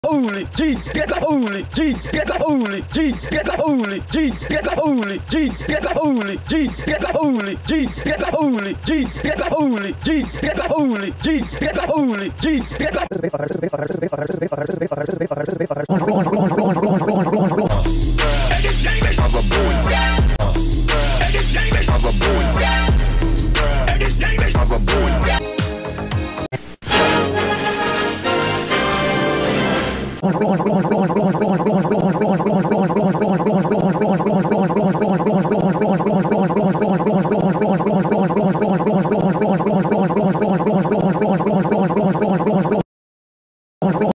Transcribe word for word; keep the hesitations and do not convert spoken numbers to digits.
holy G, get the holy G, get the holy G, get the holy G, get the holy G, get the holy G, get the holy G, get the holy G, get the holy G, get the holy G, get the holy G, get the And his name is of a boy. And his name is of a boy. And his name is of a boy. Run, run, run, run, run, run, run, run, run, run, run, run, run, run, run, run, run, run, run,